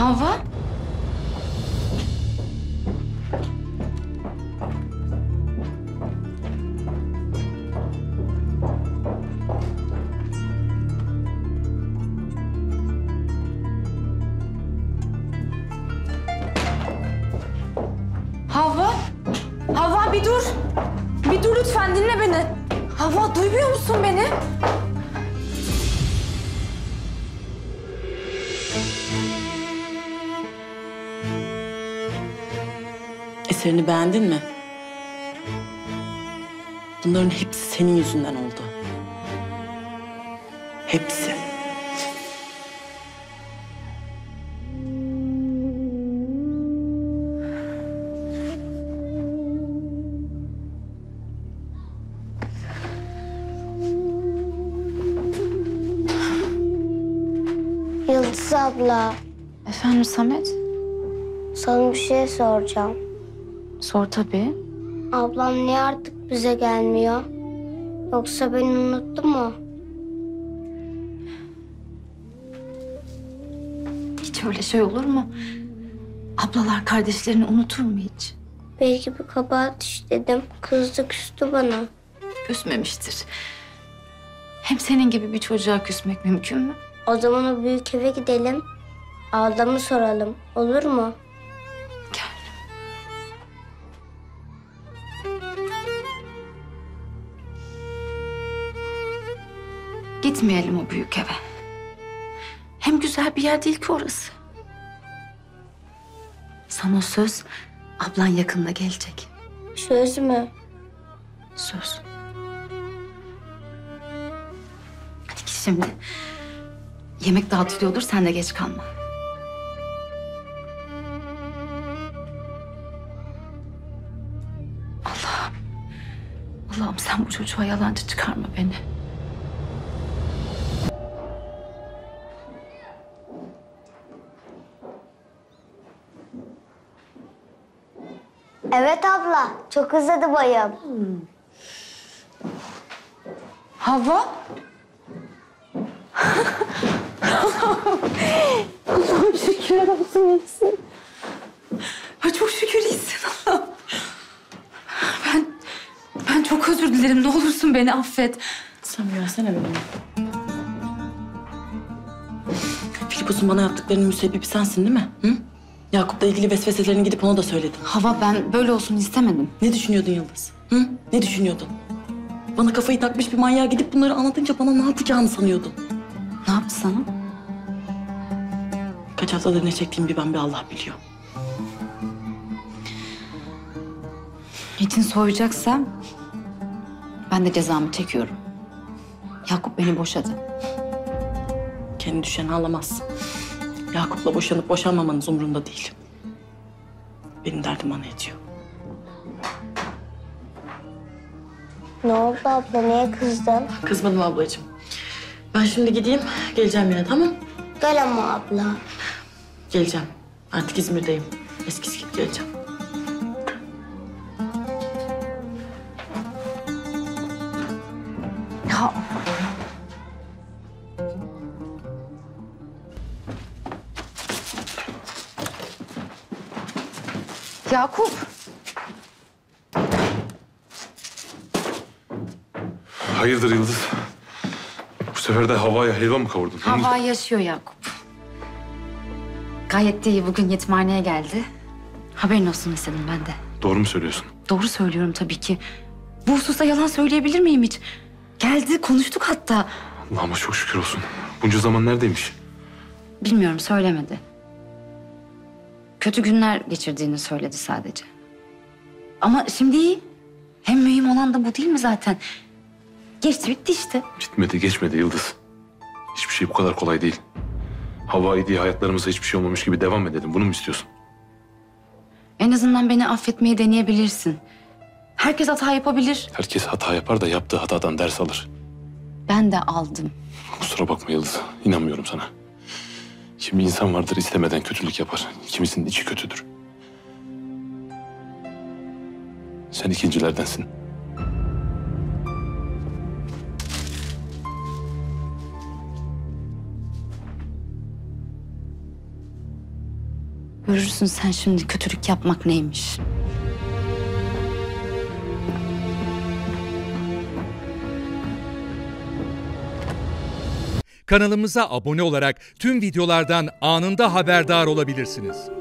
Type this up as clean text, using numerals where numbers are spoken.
Havva? Havva? Havva bir dur. Bir dur lütfen, dinle beni. Havva, duymuyor musun beni? Eserini beğendin mi? Bunların hepsi senin yüzünden oldu. Hepsi. Yıldız abla, Efendim Samet? sana bir şey soracağım. Sor tabii. Ablam niye artık bize gelmiyor? Yoksa beni unuttu mu? Hiç öyle şey olur mu? Ablalar kardeşlerini unutur mu hiç? Belki bir kabahat işledim. Kızdı küstü bana. Küsmemiştir. Hem senin gibi bir çocuğa küsmek mümkün mü? O zaman o büyük eve gidelim. Ablamı soralım. Olur mu? Gel. Gitmeyelim o büyük eve. Hem güzel bir yer değil ki orası. Sana söz, ablan yakında gelecek. Söz mü? Söz. Hadi git şimdi. Yemek dağıtılıyordur, sen de geç kalma. Allah'ım. Allah'ım sen bu çocuğa yalancı çıkarma beni. Evet abla. Çok özledi bayım. Havva? Allah'ım şükürler olsun iyisin. Ay çok şükür iyisin Allah'ım. Ben çok özür dilerim. Ne olursun beni affet. Sen bir versene beni. Filipus'un bana yaptıklarının müsebbibi sensin değil mi? Hı? Yakup'la ilgili vesveselerini gidip ona da söyledin. Hava, ben böyle olsun istemedim. Ne düşünüyordun Yıldız? Hı? Ne düşünüyordun? Bana kafayı takmış bir manyağa gidip bunları anlatınca bana ne yapacağını sanıyordun. Ne yaptı sana? Kaç haftadır ne çektiğimi bir ben bir Allah biliyor. İçin soyacaksa ben de cezamı çekiyorum. Yakup beni boşadı. Kendi düşeni alamazsın. Yakup'la boşanıp boşanmamanız umurumda değil. Benim derdim bana yetiyor. Ne oldu abla? Niye kızdın? Kızmadım ablacığım. Ben şimdi gideyim, geleceğim yine tamam? Gel ama abla. Geleceğim. Artık İzmir'deyim. Eskisi gibi geleceğim. Ya. Yakup. Hayırdır Yıldız? Bu sefer de havaya helva mı kavurdun? Hava yaşıyor Yakup. Gayet de iyi. Bugün yetimhaneye geldi. Haberin olsun istedim ben de. Doğru mu söylüyorsun? Doğru söylüyorum tabii ki. Bu hususta yalan söyleyebilir miyim hiç? Geldi, konuştuk hatta. Allah'ıma çok şükür olsun. Bunca zaman neredeymiş? Bilmiyorum, söylemedi. Kötü günler geçirdiğini söyledi sadece. Ama şimdi iyi. Hem mühim olan da bu değil mi zaten? Geçti bitti işte. Bitmedi geçmedi Yıldız. Hiçbir şey bu kadar kolay değil. Havayı diye hayatlarımızda hiçbir şey olmamış gibi devam edelim. Bunu mu istiyorsun? En azından beni affetmeyi deneyebilirsin. Herkes hata yapabilir. Herkes hata yapar da yaptığı hatadan ders alır. Ben de aldım. Kusura bakma Yıldız. İnanmıyorum sana. Kimi insan vardır istemeden kötülük yapar. Kimisinin içi kötüdür. Sen ikincilerdensin. Görürsün sen şimdi kötülük yapmak neymiş. Kanalımıza abone olarak tüm videolardan anında haberdar olabilirsiniz.